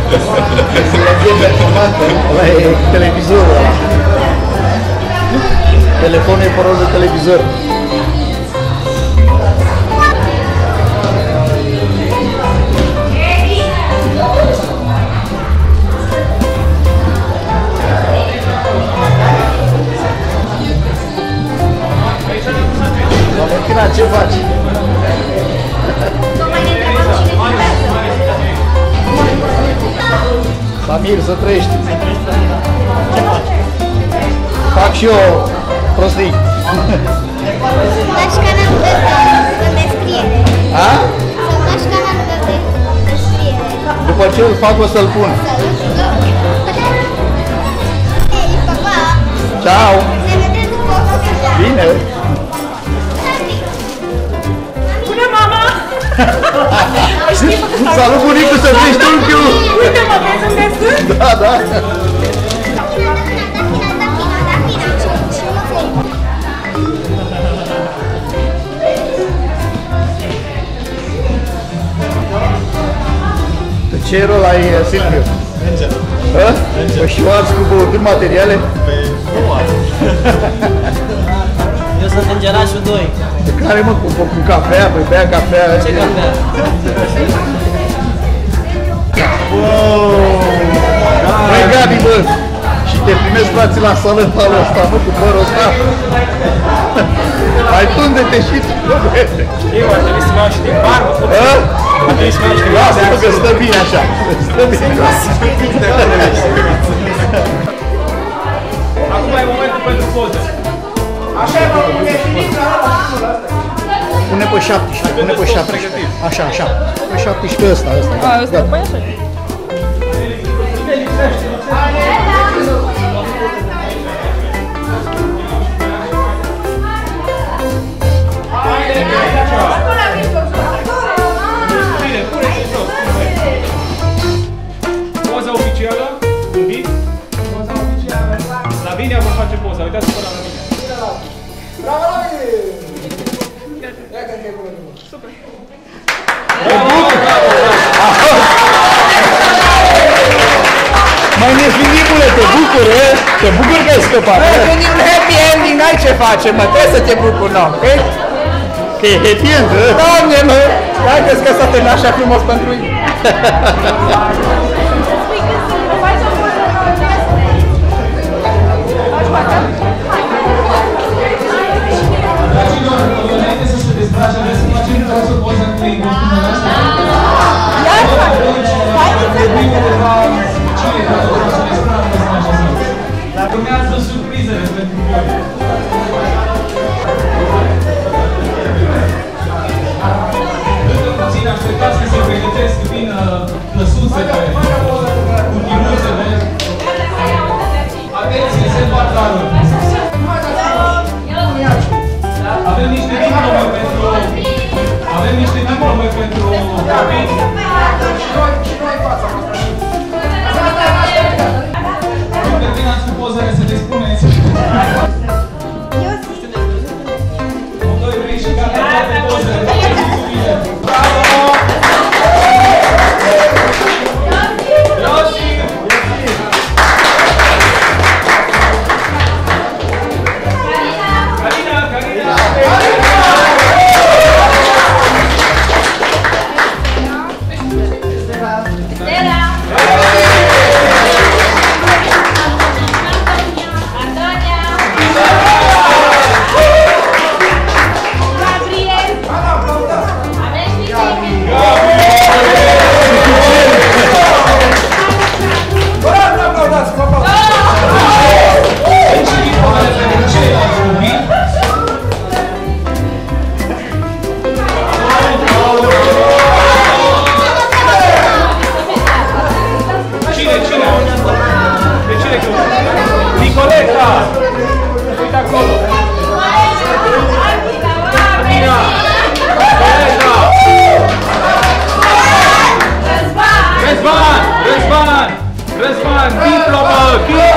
Ăla e televizorul ăla. Telefonul e pe rost de televizor. Valentina, ce faci? Samir, să trăiești! Fac și eu prostii! Lași canalul de descriere. A? Să-mi lași canalul de descriere. După ce îl fac o să-l pun. Ei, papa! Ciao! Ne vedem după o să. Bine! Bună, mama! Salut, bunicu, să trăiești unchiul! Uite-mă, vezi unde sunt? Da, da! Ce rol ai, Silviu? Înger. Păi și o arzi cu băuturi materiale? Pe nu am. Eu sunt îngerașul 2. De care, mă, cu cafea? Păi bea cafea? Ce cafea? Băi, Gabi, bă! Și te primesc, frații, la sală în halul ăsta, mă, cu părul ăsta? Hai tunde-te și tu, bă, băiete! Eu ar trebui să iau și din barbă. Ar trebui să iau și din barbă. Lasă-mă că stă bine așa, stă bine. Acum e momentul pentru poză. Așa e, mă, unde e finit la ăla. Pune pe 17, pune pe 17. Așa, așa. Pe 17 ăsta, ăsta. A, ăsta, păi așa. Poza oficială, un pic. Poza oficială. Lavinia vor face poza, uitați-vă la Lavinia. Bravo, Lavinia! Ia că te bună. Super. Mai nefinimule, te bucur, e? Te bucur că ai scăpat, Bă, când e un happy ending, n-ai ce face, mă, trebuie să te bucuri, nu? că e happy end, e? Doamne, mă! Hai că-ți că s-a terminat așa frumos pentru ei. Înainte să se dezbrace, vreți să facem o poză cu ei. Dar urmează surprizele pentru voi. Încă puțin așteptați că se pregătesc, vin plăsuțele, cutiuțele. Atenție, se bat darul. Avem niște diplome pentru copii. Când terminați cu pozele să le spuneți. 1, 2, 3 și gata toate pozele. Faceți cu mine. Bravo! Iosif! Carina! Răzvan, diplomă,